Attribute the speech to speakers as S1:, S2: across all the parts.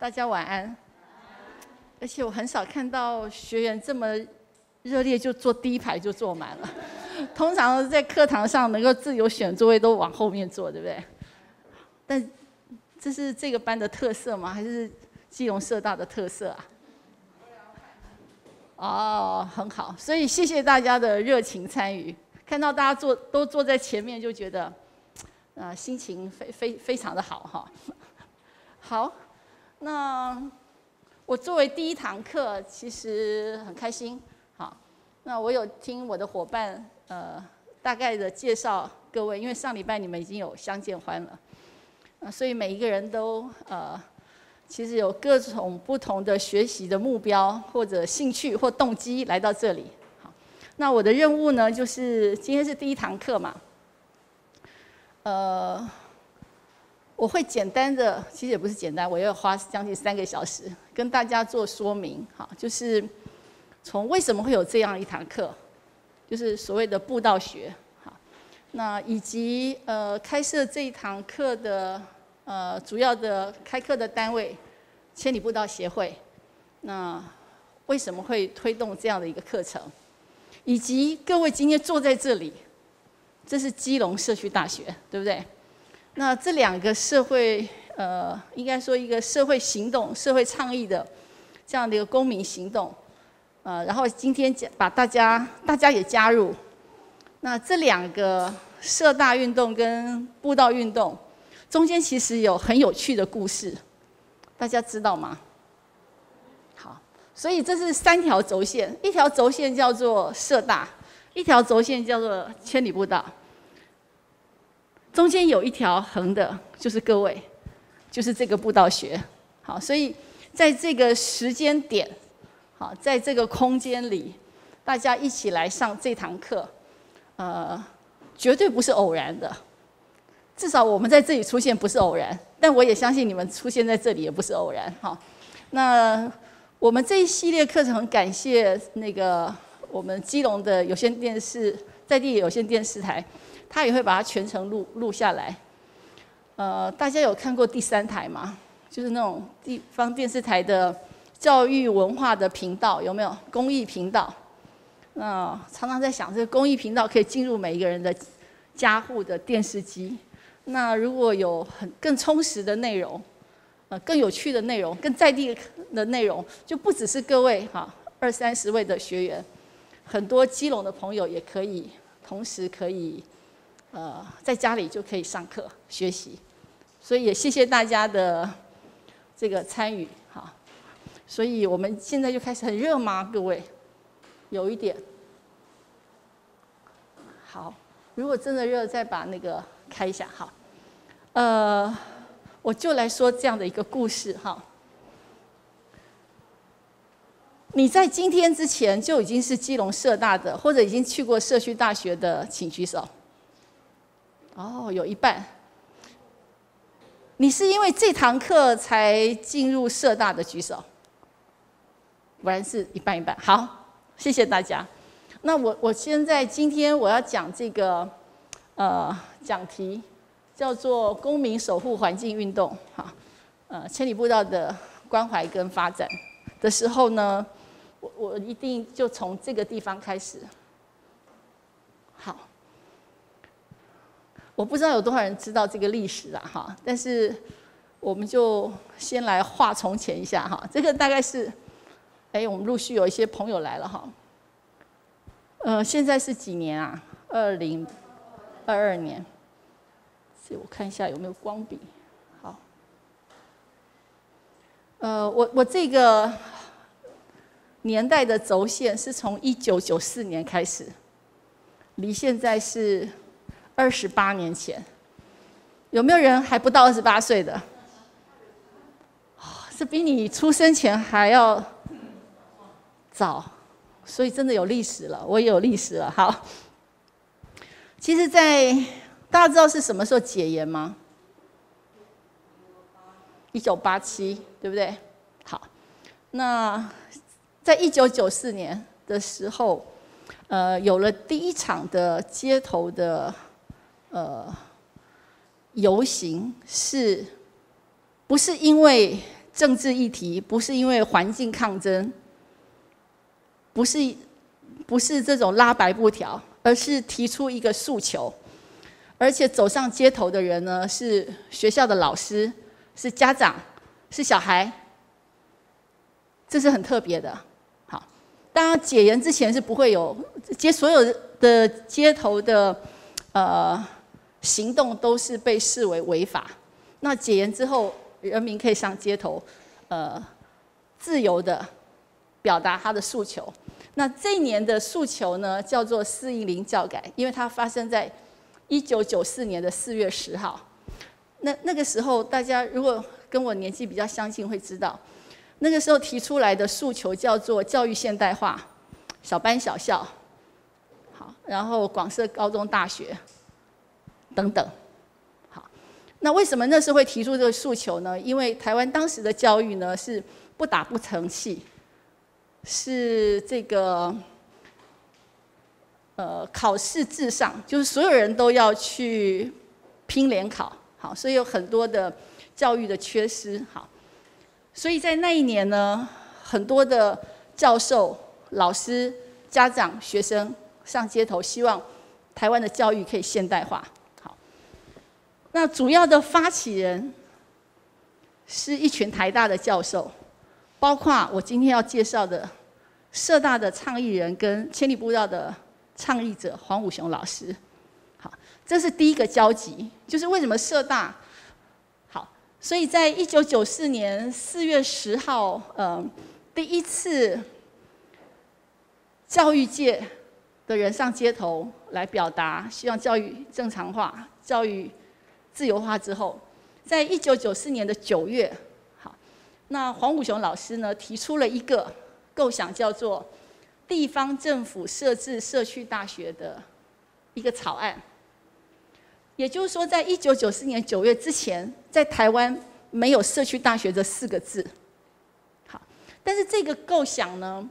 S1: 大家晚安。而且我很少看到学员这么热烈，就坐第一排就坐满了。通常在课堂上能够自由选座位，都往后面坐，对不对？但这是这个班的特色吗？还是基隆社大的特色啊？哦，很好。所以谢谢大家的热情参与。看到大家都坐在前面，就觉得，心情非常的好哈。好，那我作为第一堂课，其实很开心。好，那我有听我的伙伴大概的介绍各位，因为上礼拜你们已经有相见欢了，所以每一个人都其实有各种不同的学习的目标或者兴趣或动机来到这里。好，那我的任务呢，就是今天是第一堂课嘛，我会简单的，其实也不是简单，我要花将近3个小时跟大家做说明。好，就是从为什么会有这样一堂课，就是所谓的布道学。好，那以及开设这一堂课的主要的开课的单位千里布道协会，那为什么会推动这样的一个课程，以及各位今天坐在这里，这是基隆社区大学，对不对？那这两个社会应该说一个社会行动、社会倡议的这样的一个公民行动，然后今天把大家也加入，那这两个社大运动跟布道运动中间其实有很有趣的故事，大家知道吗？好，所以这是3条轴线，一条轴线叫做社大，一条轴线叫做千里布道。中间有一条横的，就是各位，就是这个布道学。好，所以在这个时间点，好，在这个空间里，大家一起来上这堂课，绝对不是偶然的。至少我们在这里出现不是偶然，但我也相信你们出现在这里也不是偶然。好，那我们这一系列课程很感谢那个我们基隆的有线电视在地有线电视台。他也会把它全程录下来。大家有看过第3台吗？就是那种地方电视台的教育文化的频道，有没有？公益频道。常常在想，这个公益频道可以进入每一个人的家户的电视机。那如果有更充实的内容，更有趣的内容，更在地的内容，就不只是各位20-30位的学员，很多基隆的朋友也可以同时可以。在家里就可以上课学习，所以也谢谢大家的这个参与。好，所以我们现在就开始。很热吗？各位，有一点。好，如果真的热，再把那个开一下。好，我就来说这样的一个故事哈。你在今天之前就已经是基隆社大的，或者已经去过社区大学的，请举手。哦，有一半。你是因为这堂课才进入社大的举手，果然是一半一半。好，谢谢大家。那我现在今天我要讲这个讲题叫做公民守护环境运动，千里布道的关怀跟发展的时候呢，我一定就从这个地方开始。好。我不知道有多少人知道这个历史啊，但是我们就先来话从前一下哈。这个大概是，我们陆续有一些朋友来了哈。现在是几年啊？2022年。所以我看一下有没有光笔。好。我这个年代的轴线是从1994年开始，离现在是28年前。有没有人还不到28岁的？这比你出生前还要早，所以真的有历史了，我也有历史了。好，其实大家知道是什么时候解严吗？1987，对不对？好，那在1994年的时候，有了第一场的街头的游行，不是因为政治议题，不是因为环境抗争，不是这种拉白布条，而是提出一个诉求，而且走上街头的人呢，是学校的老师，是家长，是小孩，这是很特别的。好，当然解严之前是不会有所有的街头的行动都是被视为违法。那解严之后，人民可以上街头，自由的表达他的诉求。那这一年的诉求呢，叫做410教改，因为它发生在1994年的4月10号。那个时候，大家如果跟我年纪比较相近，会知道，那个时候提出来的诉求叫做教育现代化、小班小校，好，然后广设高中大学等等。那为什么那时候会提出这个诉求呢？因为台湾当时的教育呢是不打不成器，是这个考试至上，就是所有人都要去拼联考，好，所以有很多的教育的缺失，好，所以在那一年呢，很多的教授、老师、家长、学生上街头，希望台湾的教育可以现代化。那主要的发起人是一群台大的教授，包括我今天要介绍的社大的倡议人跟千里步道的倡议者黄武雄老师。好，这是第一个交集，就是为什么社大好，所以在1994年4月10号，第一次教育界的人上街头来表达，希望教育正常化、教育自由化之后，在1994年的9月，好，那黄武雄老师呢提出了一个构想，叫做地方政府设置社区大学的一个草案。也就是说，在1994年9月之前，在台湾没有社区大学这4个字。好，但是这个构想呢，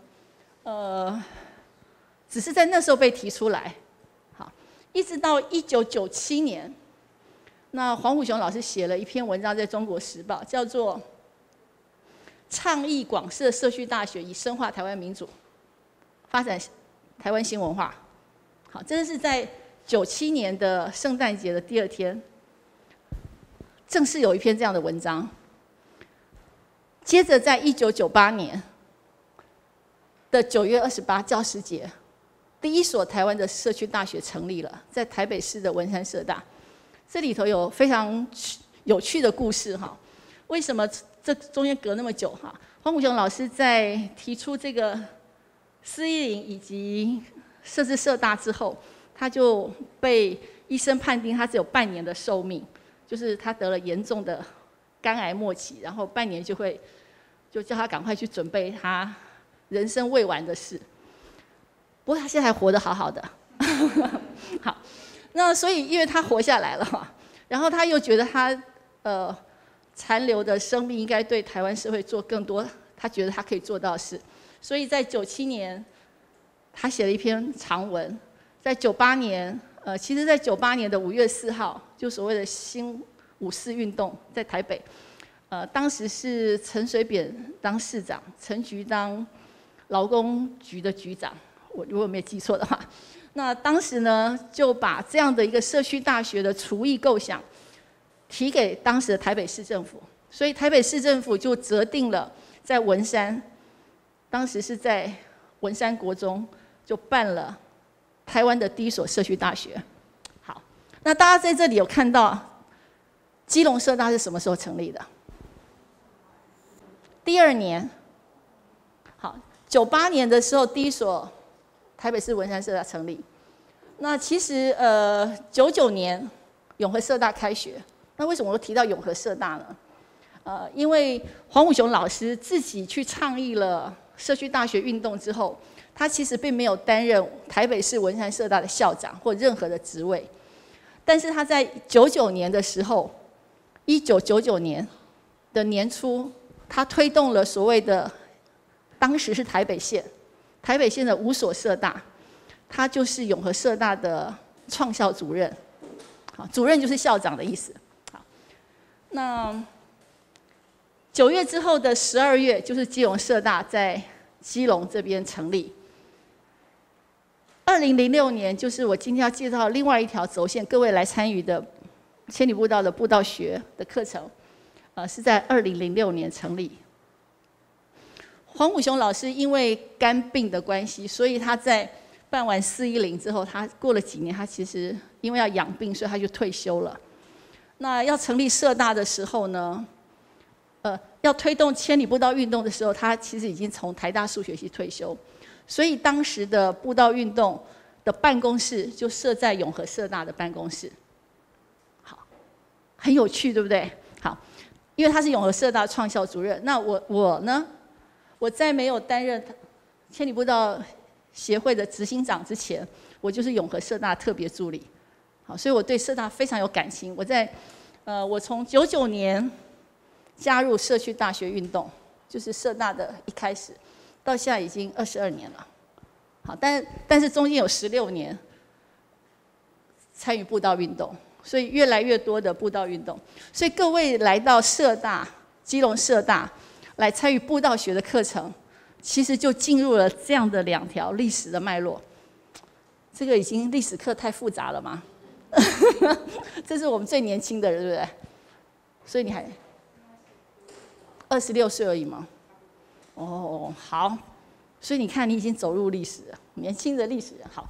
S1: 只是在那时候被提出来。好，一直到1997年。那黄武雄老师写了一篇文章在中国时报，叫做《倡议广设社区大学，以深化台湾民主，发展台湾新文化》。好，这是在97年的圣诞节的第2天，正式有一篇这样的文章。接着在1998年的9月28教师节，第一所台湾的社区大学成立了，在台北市的文山社大。这里头有非常有趣的故事哈。为什么这中间隔那么久哈？黄武雄老师在提出这个410以及设置社大之后，他就被医生判定他只有半年的寿命，就是他得了严重的肝癌末期，然后半年就叫他赶快去准备他人生未完的事。不过他现在还活得好好的。好。那所以，因为他活下来了嘛，然后他又觉得他残留的生命应该对台湾社会做更多，他觉得他可以做到的事，所以在97年，他写了一篇长文。在98年，其实在98年的5月4号，就所谓的新5·4运动在台北，当时是陈水扁当市长，陈菊当劳工局的局长，我如果没有记错的话。那当时呢，就把这样的一个社区大学的雏议构想提给当时的台北市政府，所以台北市政府就择定了在文山，当时是在文山国中就办了台湾的第一所社区大学。好，那大家在这里有看到基隆社大是什么时候成立的？第2年。好，98年的时候第一所台北市文山社大成立。那其实99年永和社大开学。那为什么我提到永和社大呢？因为黄武雄老师自己去倡议了社区大学运动之后，他其实并没有担任台北市文山社大的校长或任何的职位，但是他在99年的时候，1999年的年初，他推动了所谓的当时是台北县的5所社大，他就是永和社大的创校主任。好，主任就是校长的意思。好，那 9月之后的12月，就是基隆社大在基隆这边成立。2006年，就是我今天要介绍另外一条轴线，各位来参与的千里步道的步道学的课程，是在2006年成立。黄武雄老师因为肝病的关系，所以他在办完410之后，他过了几年，他其实因为要养病，所以他就退休了。那要成立社大的时候呢，要推动千里步道运动的时候，他其实已经从台大数学系退休，所以当时的步道运动的办公室就设在永和社大的办公室。好，很有趣，对不对？好，因为他是永和社大创校主任，那我呢，我在没有担任千里步道协会的执行长之前，我就是永和社大特别助理。好，所以我对社大非常有感情。我从99年加入社区大学运动，就是社大的一开始，到现在已经22年了。好，但是中间有16年参与步道运动，所以越来越多的步道运动。所以各位来到社大、基隆社大来参与步道学的课程，其实就进入了这样的2条历史的脉络。这个已经历史课太复杂了吗？这是我们最年轻的人，对不对？所以你还26岁而已吗？哦，好。所以你看，你已经走入历史了，年轻的历史人。好，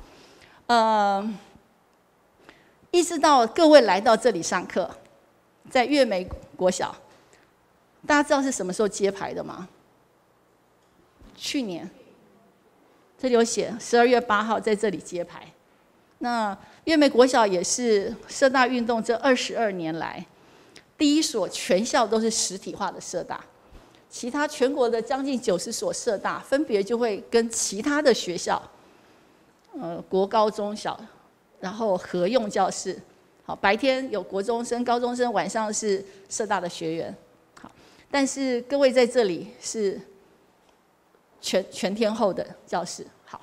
S1: 一直到各位来到这里上课，在月美国小，大家知道是什么时候揭牌的吗？去年，这里有写12月8号在这里揭牌。那月美国小也是社大运动这22年来第一所全校都是实体化的社大，其他全国的将近90所社大分别就会跟其他的学校，国高中小，然后合用教室，好，白天有国中生、高中生，晚上是社大的学员，好，但是各位在这里是全天候的教室，好，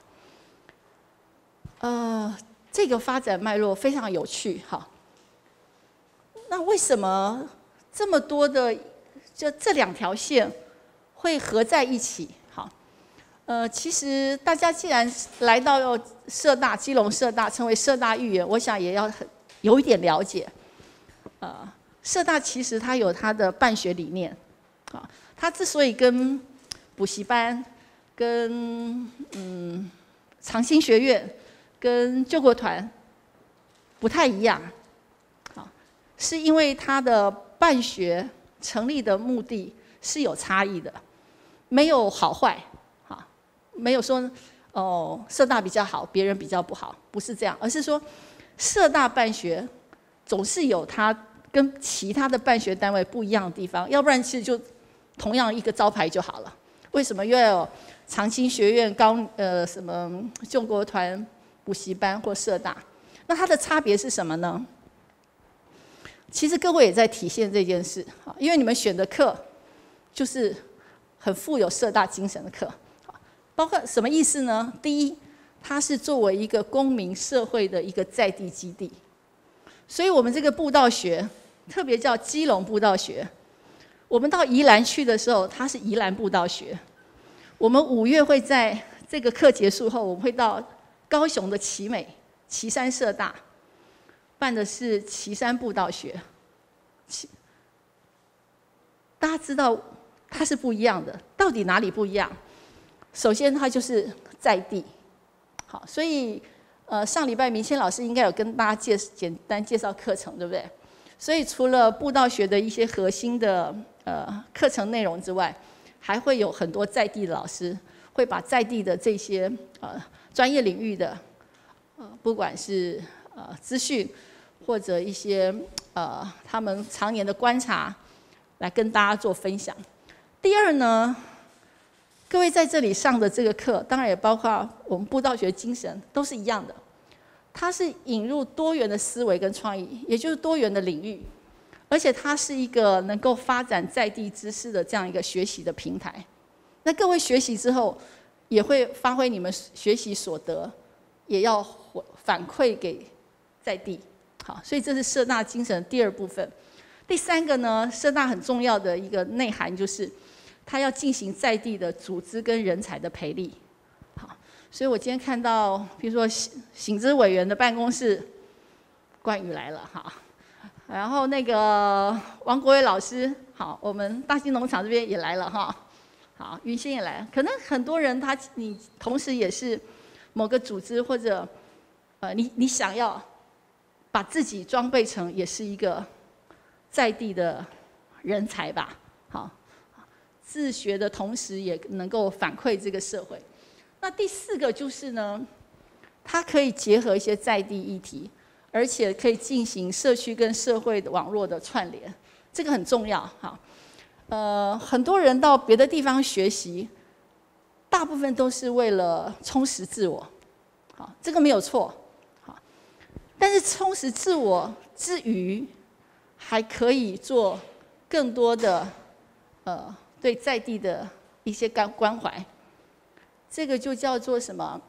S1: 这个发展脉络非常有趣，好。那为什么这么多的就这2条线会合在一起？好，其实大家既然来到社大、基隆社大，成为社大预员，我想也要有一点了解。社大其实它有它的办学理念，啊，它之所以跟补习班、跟长青学院、跟救国团不太一样，好，是因为它的办学成立的目的是有差异的，没有好坏，好，没有说社大比较好，别人比较不好，不是这样，而是说社大办学总是有它跟其他的办学单位不一样的地方，要不然其实就同样一个招牌就好了。为什么又要有长青学院、什么救国团、补习班或社大？那它的差别是什么呢？其实各位也在体现这件事，因为你们选的课就是很富有社大精神的课，包括什么意思呢？第一，它是作为一个公民社会的一个在地基地，所以我们这个步道学特别叫基隆步道学。我们到宜兰去的时候，它是宜兰步道学。我们5月会在这个课结束后，我们会到高雄的旗山社大办的是旗山步道学。大家知道它是不一样的，到底哪里不一样？首先，它就是在地。好，所以上礼拜明谦老师应该有跟大家简单介绍课程，对不对？所以除了步道学的一些核心的课程内容之外，还会有很多在地的老师会把在地的这些专业领域的不管是资讯或者一些他们常年的观察来跟大家做分享。第二呢，各位在这里上的这个课，当然也包括我们步道学精神，都是一样的。它是引入多元的思维跟创意，也就是多元的领域，而且它是一个能够发展在地知识的这样一个学习的平台。那各位学习之后，也会发挥你们学习所得，也要反馈给在地。好，所以这是社大精神的第二部分。 第3个呢，社大很重要的一个内涵就是，它要进行在地的组织跟人才的培力。好，所以我今天看到，比如说醒之委员的办公室，冠宇来了哈，然后那个王国伟老师，好，我们大兴农场这边也来了哈，好，云仙也来了。可能很多人你同时也是某个组织或者你想要把自己装备成也是一个在地的人才吧，好，自学的同时也能够反馈这个社会。那第4个就是呢，它可以结合一些在地议题，而且可以进行社区跟社会的网络的串联，这个很重要哈。很多人到别的地方学习，大部分都是为了充实自我，好，这个没有错，好，但是充实自我之余，还可以做更多的对在地的一些关怀，这个就叫做什么？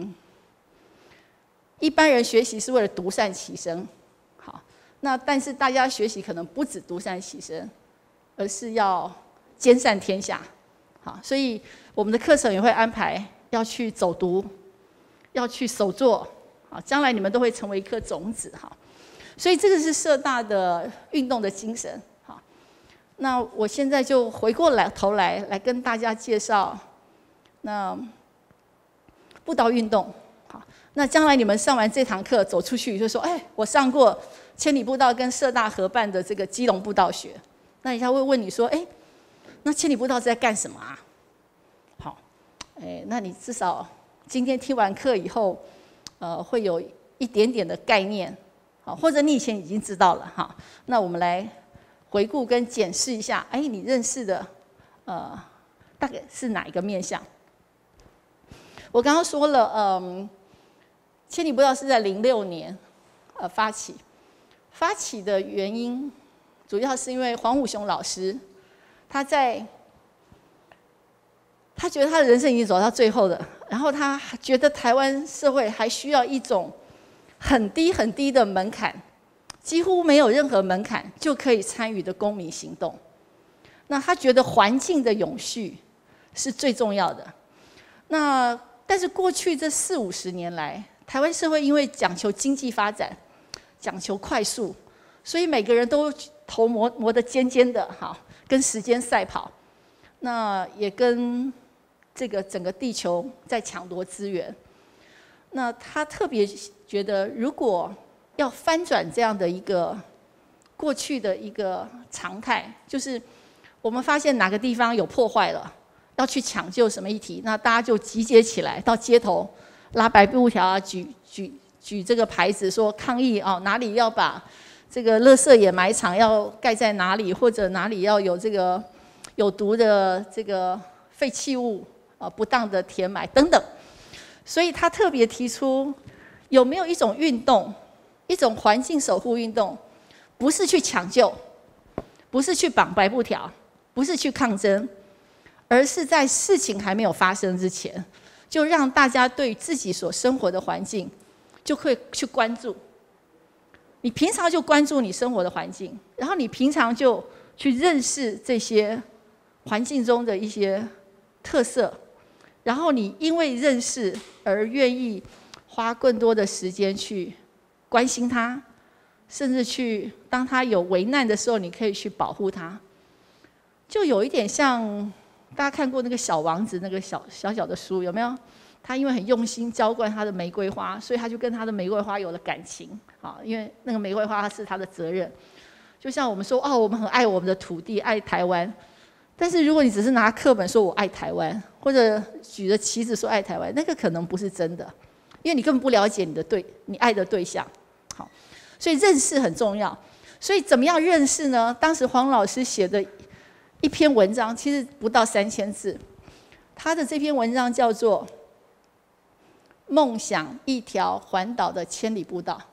S1: 一般人学习是为了独善其身，好，那但是大家学习可能不止独善其身，而是要兼善天下，好，所以我们的课程也会安排要去走读，要去手作，好，将来你们都会成为一颗种子，好，所以这个是社大的运动的精神，好，那我现在就回过头来跟大家介绍，那步道运动。那将来你们上完这堂课走出去就说，哎，我上过千里步道跟社大合办的这个基隆步道学。那人家会问你说，哎，那千里步道是在干什么啊？好，哎，那你至少今天听完课以后，会有一点点的概念，好，或者你以前已经知道了哈。那我们来回顾跟检视一下，哎，你认识的大概是哪一个面向？我刚刚说了，千里步道是在06年发起的原因，主要是因为黄武雄老师，他觉得他的人生已经走到最后了，然后他觉得台湾社会还需要一种很低很低的门槛，几乎没有任何门槛就可以参与的公民行动。那他觉得环境的永续是最重要的。但是过去这40-50年来，台湾社会因为讲求经济发展，讲求快速，所以每个人都头磨得尖尖的，哈，跟时间赛跑。那也跟这个整个地球在抢夺资源。那他特别觉得，如果要翻转这样的一个过去的一个常态，就是我们发现哪个地方有破坏了，要去抢救什么议题，那大家就集结起来到街头，拉白布条啊，举这个牌子说抗议啊，哪里要把这个垃圾掩埋场要盖在哪里，或者哪里要有这个有毒的这个废弃物不当的填埋等等。所以他特别提出，有没有一种运动，一种环境守护运动，不是去抢救，不是去绑白布条，不是去抗争，而是在事情还没有发生之前，就让大家对自己所生活的环境就会去关注。你平常就关注你生活的环境，然后你平常就去认识这些环境中的一些特色，然后你因为认识而愿意花更多的时间去关心它，甚至去当它有危难的时候，你可以去保护它。就有一点像大家看过那个小王子那个小的书，有没有？他因为很用心浇灌他的玫瑰花，所以他就跟他的玫瑰花有了感情啊。因为那个玫瑰花是他的责任，就像我们说我们很爱我们的土地，爱台湾。但是如果你只是拿课本说我爱台湾，或者举着旗子说爱台湾，那个可能不是真的，因为你根本不了解你爱的对象。好，所以认识很重要。所以怎么样认识呢？当时黄老师写的一篇文章，其实不到3000字。他的这篇文章叫做《梦想一条环岛的千里步道》。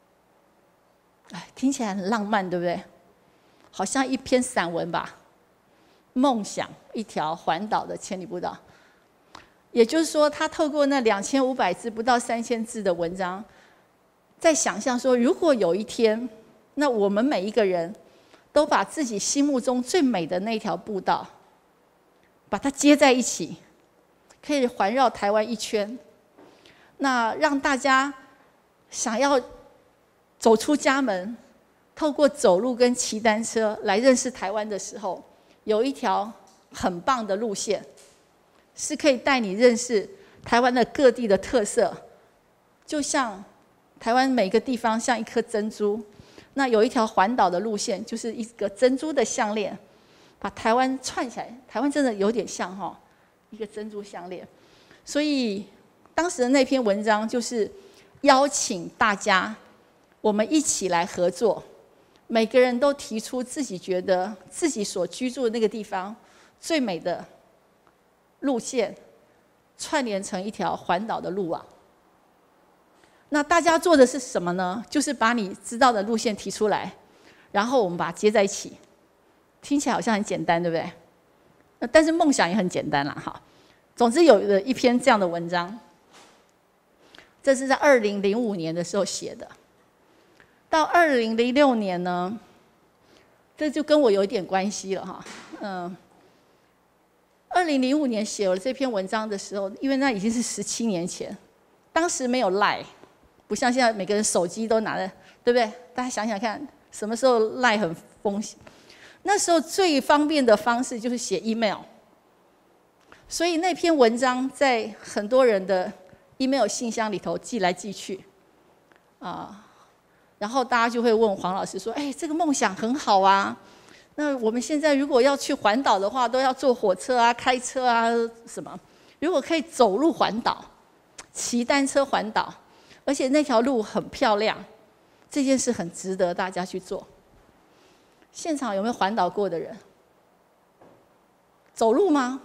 S1: 听起来很浪漫，对不对？好像一篇散文吧。梦想一条环岛的千里步道，也就是说，他透过那2500字不到3000字的文章，在想象说，如果有一天，那我们每一个人都把自己心目中最美的那条步道，把它接在一起，可以环绕台湾一圈。那让大家想要走出家门，透过走路跟骑单车来认识台湾的时候，有一条很棒的路线，是可以带你认识台湾的各地的特色。就像台湾每个地方像一颗珍珠，那有一条环岛的路线，就是一个珍珠的项链，把台湾串起来。台湾真的有点像一个珍珠项链。所以当时的那篇文章就是邀请大家，我们一起来合作，每个人都提出自己觉得自己所居住的那个地方最美的路线，串联成一条环岛的路网。那大家做的是什么呢？就是把你知道的路线提出来，然后我们把它接在一起。听起来好像很简单，对不对？但是梦想也很简单啦，哈。总之有了一篇这样的文章，这是在2005年的时候写的。到2006年呢，这就跟我有一点关系了哈。2005年写了这篇文章的时候，因为那已经是17年前，当时没有 LINE。不像现在每个人手机都拿着，对不对？大家想想看，什么时候 LINE 很风行？那时候最方便的方式就是写 email， 所以那篇文章在很多人的 email 信箱里头寄来寄去，然后大家就会问黄老师说：“哎，这个梦想很好啊，那我们现在如果要去环岛的话，都要坐火车啊、开车啊什么？如果可以走路环岛、骑单车环岛。”而且那条路很漂亮，这件事很值得大家去做。现场有没有环岛过的人？走路吗？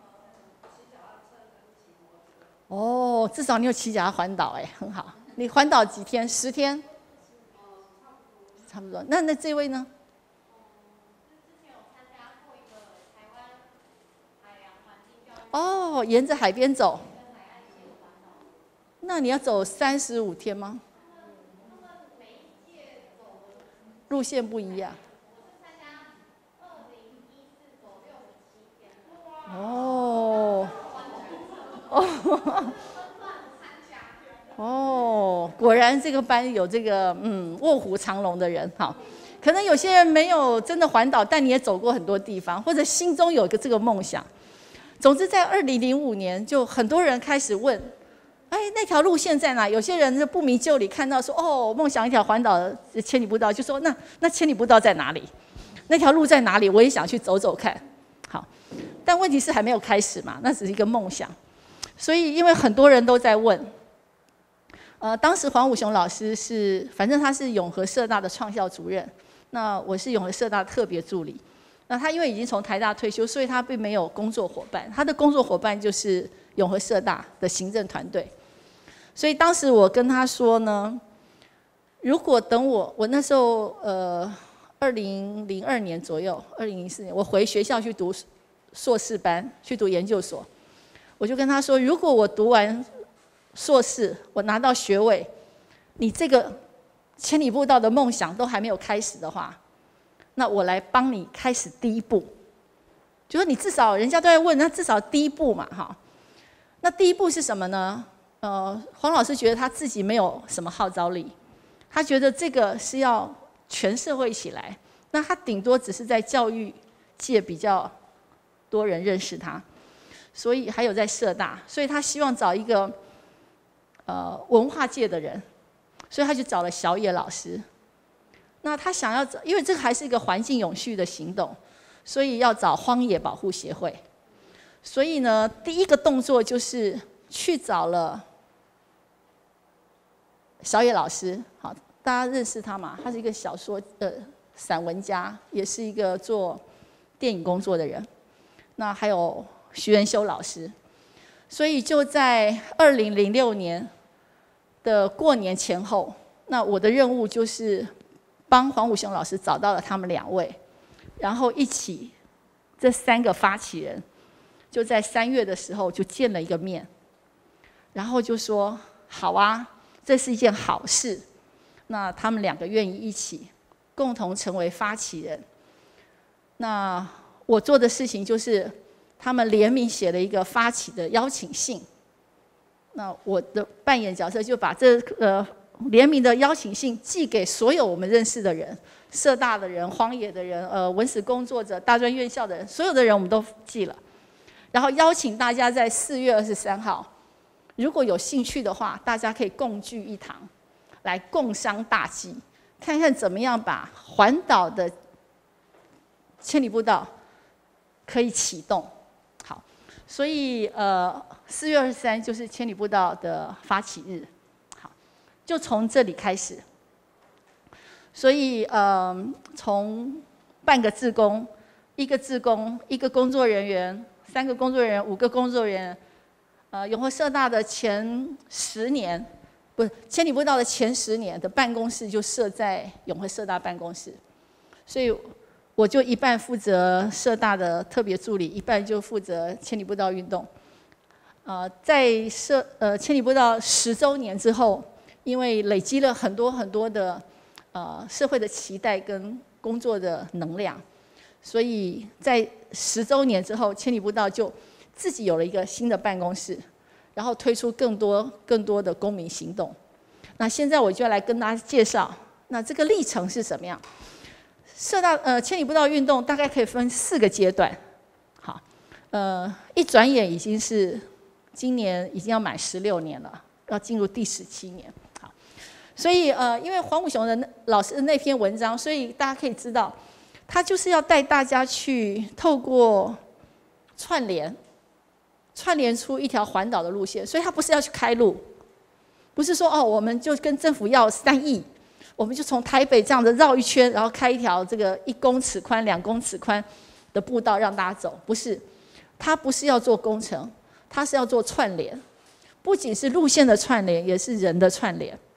S1: 哦，至少你有骑脚踏环岛，哎，很好。你环岛几天？10天？差不多。那这位呢？哦，沿着海边走。那你要走35天吗？路线不一样。哦，哦，果然这个班有这个卧虎藏龙的人，好，可能有些人没有真的环岛，但你也走过很多地方，或者心中有个这个梦想。总之，在2005年，就很多人开始问。哎，那条路线在哪？有些人不明就里看到说，哦，梦想一条环岛的千里步道，就说那千里步道在哪里？那条路在哪里？我也想去走走看。好，但问题是还没有开始嘛，那只是一个梦想。所以因为很多人都在问，当时黄武雄老师反正他是永和社大的创校主任，那我是永和社大的特别助理。那他因为已经从台大退休，所以他并没有工作伙伴，他的工作伙伴就是永和社大的行政团队。所以当时我跟他说呢，如果等我那时候2002年左右，2004年我回学校去读硕士班，去读研究所，我就跟他说，如果我读完硕士，我拿到学位，你这个千里步道的梦想都还没有开始的话，那我来帮你开始第一步。就说你至少人家都在问，那至少第一步嘛，哈。那第一步是什么呢？黄老师觉得他自己没有什么号召力，他觉得这个是要全社会一起来，那他顶多只是在教育界比较多人认识他，所以还有在社大，所以他希望找一个文化界的人，所以他就找了小野老师。那他想要找，因为这个还是一个环境永续的行动，所以要找荒野保护协会。所以呢，第一个动作就是去找了小野老师，好，大家认识他嘛？他是一个小说散文家，也是一个做电影工作的人。那还有徐仁修老师，所以就在2006年的过年前后，那我的任务就是帮黄武雄老师找到了他们2位，然后一起这3个发起人就在3月的时候就见了一个面，然后就说好啊。这是一件好事，那他们2个愿意一起共同成为发起人， 那我做的事情就是他们联名写了一个发起的邀请信。那我的扮演角色就把这联名的邀请信寄给所有我们认识的人，社大的人、荒野的人、文史工作者、大专院校的人，所有的人我们都寄了。然后邀请大家在4月23号，如果有兴趣的话，大家可以共聚一堂，来共商大计，看看怎么样把环岛的千里步道可以启动。好，所以4月23就是千里步道的发起日。好，就从这里开始。所以从半个志工、1个志工、1个工作人员、3个工作人员、5个工作人员，永和社大的前10年，不是千里步道的前10年的办公室就设在永和社大办公室，所以我就一半负责社大的特别助理，一半就负责千里步道运动。在千里步道10周年之后，因为累积了很多很多的社会的期待跟工作的能量，所以在10周年之后，千里步道就自己有了一个新的办公室，然后推出更多的公民行动。那现在我就要来跟大家介绍，那这个历程是什么样？社大千里步道运动大概可以分4个阶段。好，一转眼已经是今年已经要满16年了，要进入第17年。好，所以因为黄武雄的老师的那篇文章，所以大家可以知道，他就是要带大家去透过串联出一条环岛的路线，所以他不是要去开路，不是说我们就跟政府要3亿，我们就从台北这样子绕一圈，然后开一条这个1公尺宽、2公尺宽的步道让大家走，不是，他不是要做工程，他是要做串联，不仅是路线的串联，也是人的串联。